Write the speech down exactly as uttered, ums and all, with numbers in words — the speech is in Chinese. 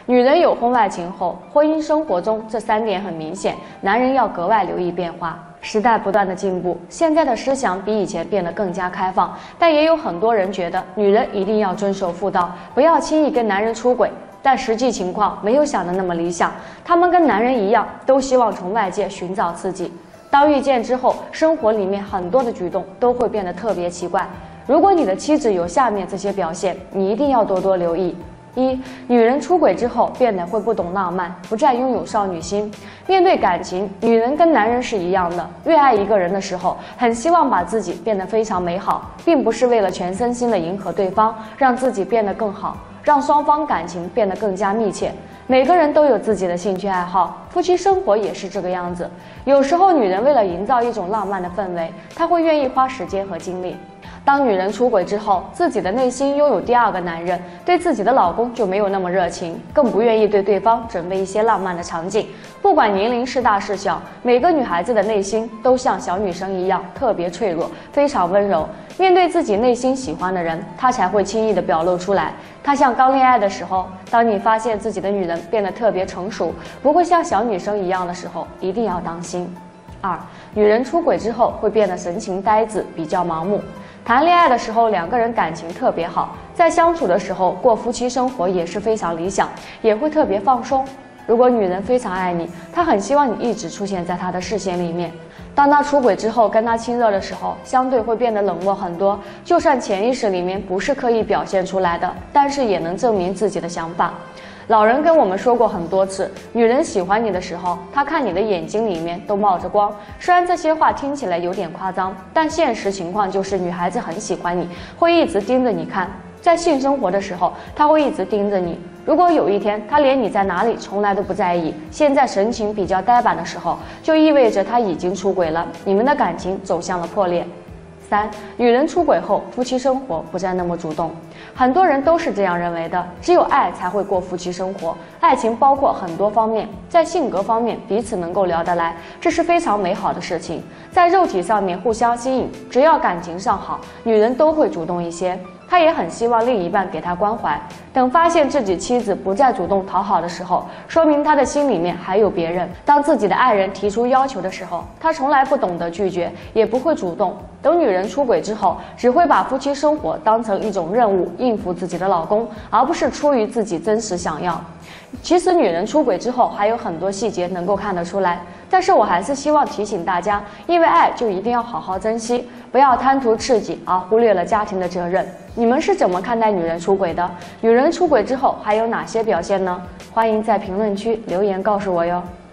女人有婚外情后，婚姻生活中这三点很明显，男人要格外留意变化。时代不断的进步，现在的思想比以前变得更加开放，但也有很多人觉得女人一定要遵守妇道，不要轻易跟男人出轨。但实际情况没有想的那么理想，他们跟男人一样，都希望从外界寻找刺激。当遇见之后，生活里面很多的举动都会变得特别奇怪。如果你的妻子有下面这些表现，你一定要多多留意。一、女人出轨之后变得会不懂浪漫，不再拥有少女心。面对感情，女人跟男人是一样的，越爱一个人的时候，很希望把自己变得非常美好，并不是为了全身心的迎合对方，让自己变得更好，让双方感情变得更加密切。每个人都有自己的兴趣爱好，夫妻生活也是这个样子。有时候女人为了营造一种浪漫的氛围，她会愿意花时间和精力。当女人出轨之后，自己的内心拥有第二个男人，对自己的老公就没有那么热情，更不愿意对对方准备一些浪漫的场景。不管年龄是大是小，每个女孩子的内心都像小女生一样特别脆弱，非常温柔。面对自己内心喜欢的人，她才会轻易地表露出来。她像刚恋爱的时候，当你发现自己的女人变得特别成熟，不会像小女生一样的时候，一定要当心。二、女人出轨之后会变得神情呆滞，比较盲目。谈恋爱的时候，两个人感情特别好，在相处的时候过夫妻生活也是非常理想，也会特别放松。如果女人非常爱你，她很希望你一直出现在她的视线里面。当她出轨之后，跟她亲热的时候，相对会变得冷漠很多。就算潜意识里面不是刻意表现出来的，但是也能证明自己的想法。老人跟我们说过很多次，女人喜欢你的时候，她看你的眼睛里面都冒着光。虽然这些话听起来有点夸张，但现实情况就是女孩子很喜欢你，会一直盯着你看。在性生活的时候，她会一直盯着你。如果有一天她连你在哪里从来都不在意，现在神情比较呆板的时候，就意味着她已经出轨了，你们的感情走向了破裂。三、女人出轨后，夫妻生活不再那么主动。很多人都是这样认为的，只有爱才会过夫妻生活。爱情包括很多方面，在性格方面彼此能够聊得来，这是非常美好的事情。在肉体上面互相吸引，只要感情上好，女人都会主动一些。她也很希望另一半给她关怀。等发现自己妻子不再主动讨好的时候，说明她的心里面还有别人。当自己的爱人提出要求的时候，她从来不懂得拒绝，也不会主动。等女人出轨之后，只会把夫妻生活当成一种任务，应付自己的老公，而不是出于自己真实想要。其实女人出轨之后还有很多细节能够看得出来，但是我还是希望提醒大家，因为爱就一定要好好珍惜，不要贪图刺激而忽略了家庭的责任。你们是怎么看待女人出轨的？女人出轨之后还有哪些表现呢？欢迎在评论区留言告诉我哟。